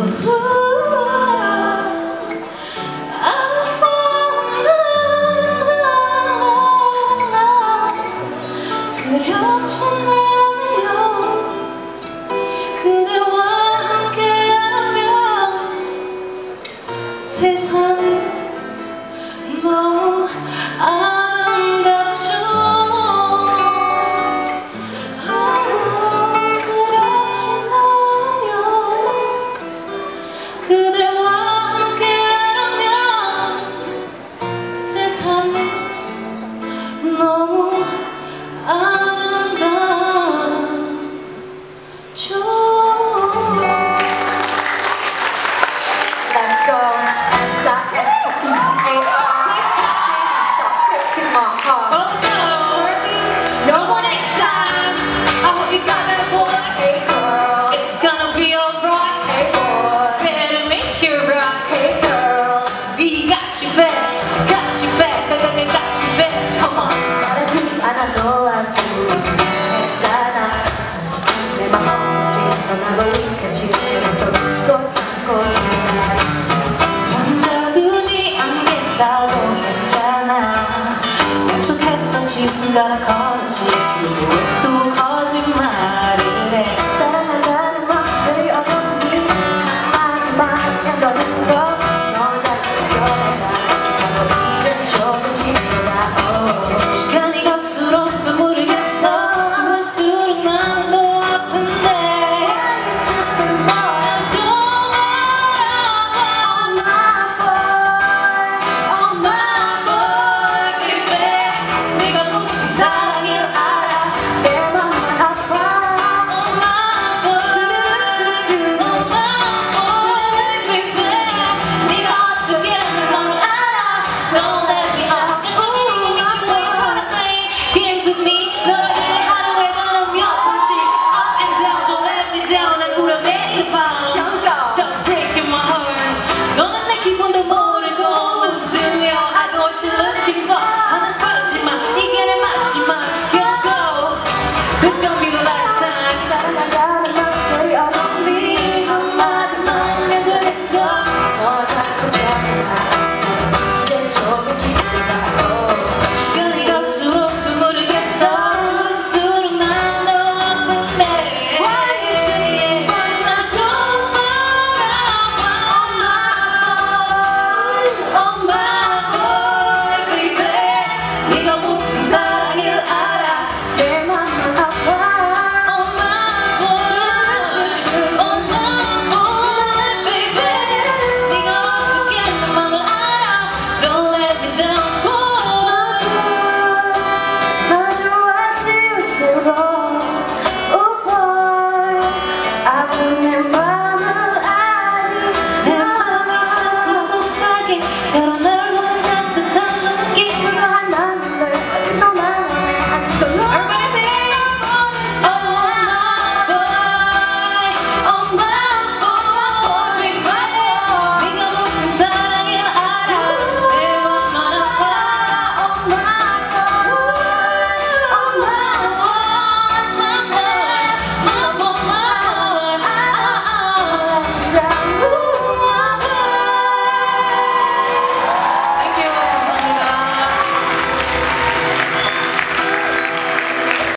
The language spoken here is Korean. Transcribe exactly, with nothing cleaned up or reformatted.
두렵지 않아요. 그대와 함께하면 세상은 너무 아름답죠. 두렵지 않아요. 그대와 함께하면 세상은 너무 Let's go. S S T T A Stop breaking my heart. No more next time. I hope you got that boy. Hey girl, it's gonna be alright. Hey boy, better make it right. Hey girl, we got you back, got you back, got you back. Come on. 말하지 않아도 알 수 있잖아. 내 마음이 떠나고 있겠지. 그래서 또 참고 있지. 혼자 두지 않겠다고 했잖아. 약속했었지. 순간을